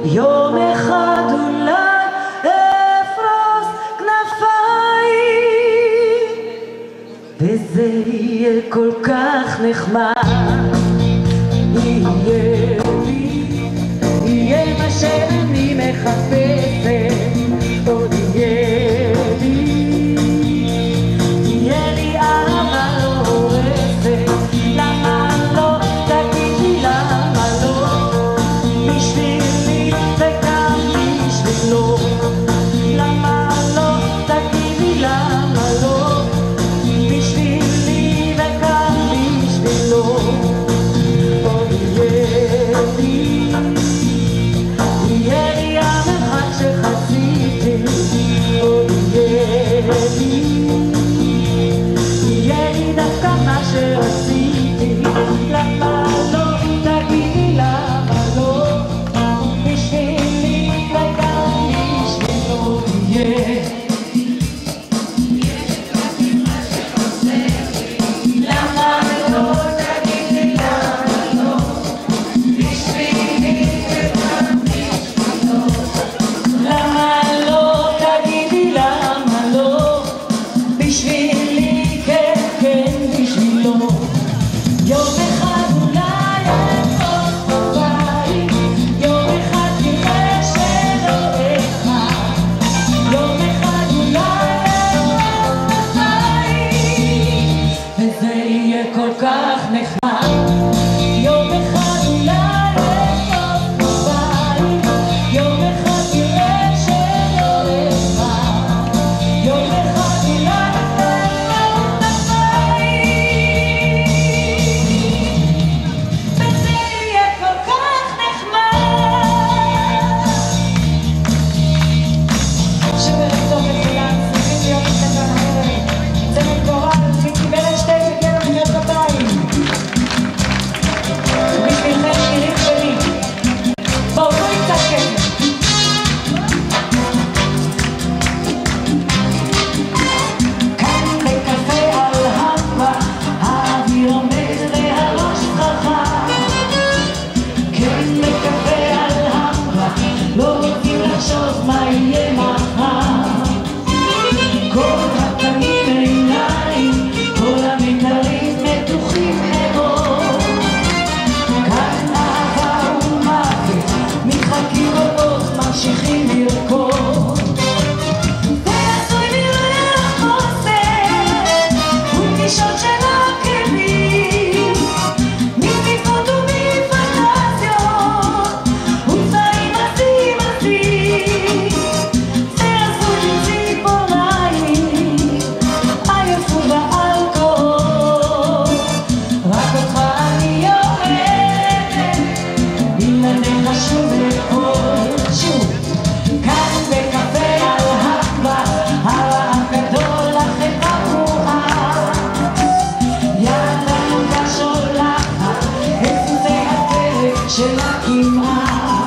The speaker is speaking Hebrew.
יום אחד אולי אפרוס כנפיים וזה יהיה כל כך נחמד. יהיה מה שאני מחפשת, עוד יהיה לי אהבה לא הורסת. למה לא? תגידי למה לא? בשבילי וגם בשבילו. למה לא? תגידי למה לא? בשבילי וגם בשבילו. יהיה לי דווקא מה שרציתי. למה לא? תגידי למה לא? בשבילי וגם בשבילו. למה לא? תגידי למה לא? בשבילי וגם בשבילו. למה לא? תגידי למה לא? בשבילי כן כן בשבילו. יום אחד אולי אפרוס כנפיים, יום אחד תראה שלא אחד. יום אחד אולי אפרוס כנפיים וזה יהיה כל כך נחמד. יום אחד אולי אפרוס כנפיים, יום אחד תראה שלא אחד. יום אחד אולי של הכמעט